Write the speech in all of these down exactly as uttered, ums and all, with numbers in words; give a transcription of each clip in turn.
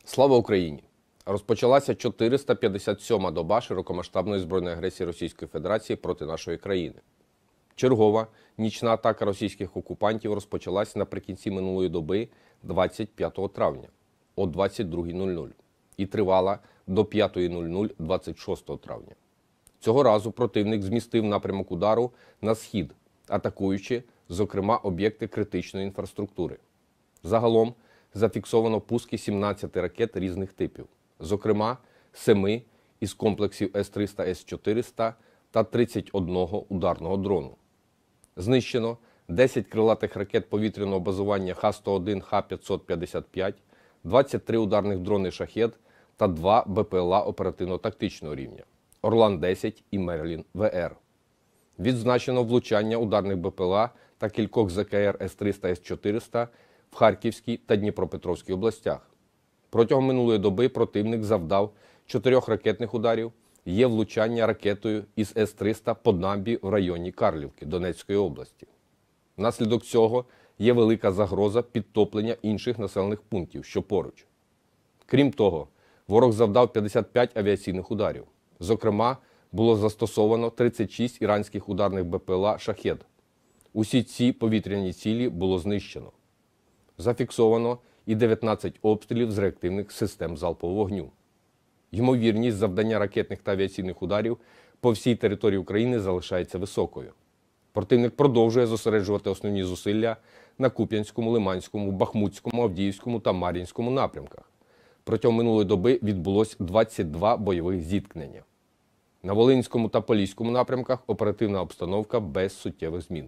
Слава Україні! Розпочалася чотириста п'ятдесят сьома доба широкомасштабної збройної агресії Російської Федерації проти нашої країни. Чергова нічна атака російських окупантів розпочалася наприкінці минулої доби двадцять п'ятого травня о двадцять другій нуль нуль і тривала до п'ятої нуль нуль двадцять шостого травня. Цього разу противник змістив напрямок удару на схід, атакуючи, зокрема, об'єкти критичної інфраструктури. Загалом зафіксовано пуски сімнадцяти ракет різних типів, зокрема, семи із комплексів С триста С чотириста та тридцять одного ударного дрону. Знищено десять крилатих ракет повітряного базування Х сто один Х п'ятсот п'ятдесят п'ять, двадцять три ударних дрони «Шахед» та два Б П Л А оперативно-тактичного рівня «Орлан десять» і «Мерлін В Р». Відзначено влучання ударних Б П Л А та кількох З К Р С триста С чотириста в Харківській та Дніпропетровській областях. Протягом минулої доби противник завдав чотирьох ракетних ударів, є влучання ракетою із С триста по дамбі в районі Карлівки Донецької області. Внаслідок цього є велика загроза підтоплення інших населених пунктів, що поруч. Крім того, ворог завдав п'ятдесят п'ять авіаційних ударів. Зокрема, було застосовано тридцять шість іранських ударних Б П Л А «Шахед». Усі ці повітряні цілі було знищено. Зафіксовано і дев'ятнадцять обстрілів з реактивних систем залпового вогню. Ймовірність завдання ракетних та авіаційних ударів по всій території України залишається високою. Противник продовжує зосереджувати основні зусилля на Куп'янському, Лиманському, Бахмутському, Авдіївському та Мар'їнському напрямках. Протягом минулої доби відбулось двадцять два бойових зіткнення. На Волинському та Поліському напрямках оперативна обстановка без суттєвих змін.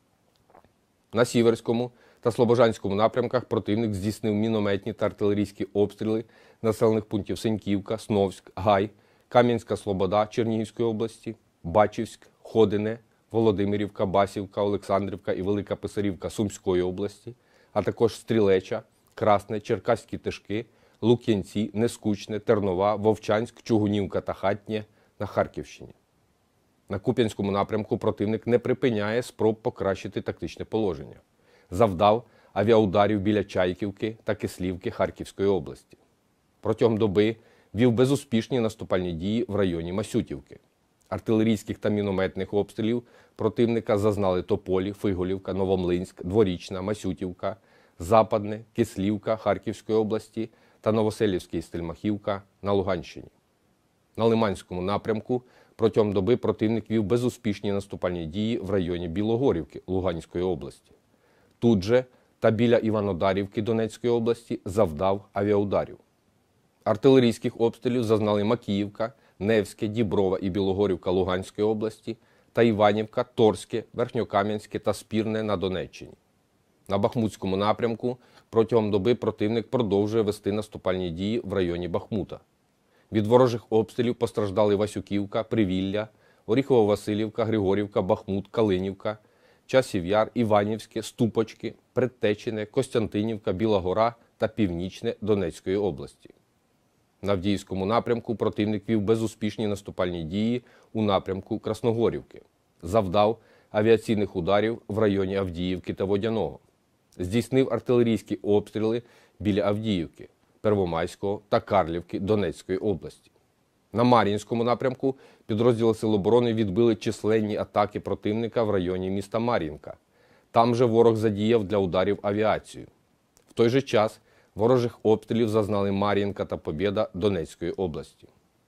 На Сіверському та Слобожанському напрямках противник здійснив мінометні та артилерійські обстріли населених пунктів Сеньківка, Сновськ, Гай, Кам'янська Слобода Чернігівської області, Бачівськ, Ходине, Володимирівка, Басівка, Олександрівка і Велика Писарівка Сумської області, а також Стрілеча, Красне, Черкаські Тишки, Лук'янці, Нескучне, Тернова, Вовчанськ, Чугунівка та Хатнє на Харківщині. На Куп'янському напрямку противник не припиняє спроб покращити тактичне положення. Завдав авіаударів біля Чайківки та Кислівки Харківської області. Протягом доби вів безуспішні наступальні дії в районі Масютівки. Артилерійських та мінометних обстрілів противника зазнали Тополі, Фиголівка, Новомлинськ, Дворічна, Масютівка, Западне, Кислівка Харківської області та Новоселівський Стельмахівка на Луганщині. На Лиманському напрямку протягом доби противник вів безуспішні наступальні дії в районі Білогорівки Луганської області. Тут же та біля Іванодарівки Донецької області завдав авіаударів. Артилерійських обстрілів зазнали Макіївка, Невське, Діброва і Білогорівка Луганської області та Іванівка, Торське, Верхньокам'янське та Спірне на Донеччині. На Бахмутському напрямку протягом доби противник продовжує вести наступальні дії в районі Бахмута. Від ворожих обстрілів постраждали Васюківка, Привілля, Оріхово-Василівка, Григорівка, Бахмут, Калинівка, Часів Яр, Іванівське, Ступочки, Предтечине, Костянтинівка, Біла Гора та Північне Донецької області. На Авдіївському напрямку противник вів безуспішні наступальні дії у напрямку Красногорівки. Завдав авіаційних ударів в районі Авдіївки та Водяного. Здійснив артилерійські обстріли біля Авдіївки, Первомайського та Карлівки Донецької області. На Мар'їнському напрямку підрозділи Сил оборони відбили численні атаки противника в районі міста Мар'їнка. Там же ворог задіяв для ударів авіацію. В той же час ворожих обстрілів зазнали Мар'їнка та Побєда Донецької області.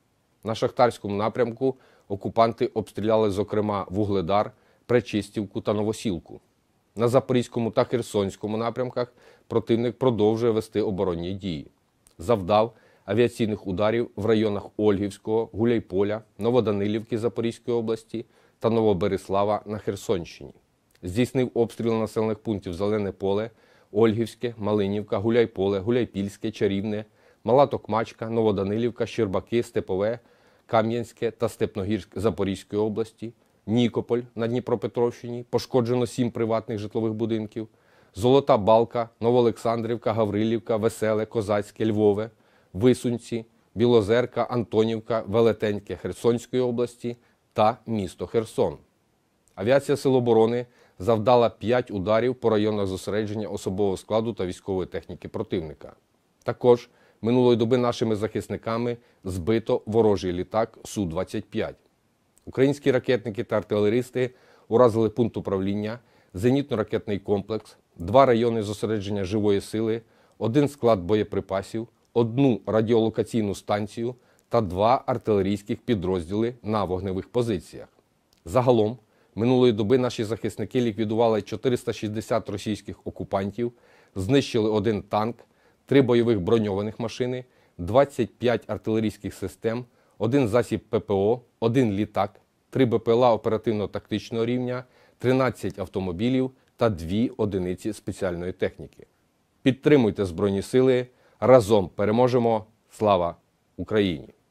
На Шахтарському напрямку окупанти обстріляли, зокрема, Вугледар, Пречистівку та Новосілку. На Запорізькому та Херсонському напрямках противник продовжує вести оборонні дії. Завдав авіаційних ударів в районах Ольгівського, Гуляйполя, Новоданилівки Запорізької області та Новоберислава на Херсонщині. Здійснив обстріли населених пунктів Зелене Поле, Ольгівське, Малинівка, Гуляйполе, Гуляйпільське, Чарівне, Мала Токмачка, Новоданилівка, Щербаки, Степове, Кам'янське та Степногірськ Запорізької області, Нікополь на Дніпропетровщині, пошкоджено сім приватних житлових будинків, Золота Балка, Новоолександрівка, Гаврилівка, Веселе, Козацьке, Львове, Висунці, Білозерка, Антонівка, Велетеньке Херсонської області та місто Херсон. Авіація Сил оборони завдала п'ять ударів по районах зосередження особового складу та військової техніки противника. Також минулої доби нашими захисниками збито ворожий літак Су двадцять п'ять. Українські ракетники та артилеристи уразили пункт управління, зенітно-ракетний комплекс, два райони зосередження живої сили, один склад боєприпасів, одну радіолокаційну станцію та два артилерійських підрозділи на вогневих позиціях. Загалом, минулої доби наші захисники ліквідували чотириста шістдесят російських окупантів, знищили один танк, три бойових броньованих машини, двадцять п'ять артилерійських систем, один засіб ППО, один літак, три БПЛА оперативно-тактичного рівня, тринадцять автомобілів та дві одиниці спеціальної техніки. Підтримуйте Збройні Сили, разом переможемо! Слава Україні!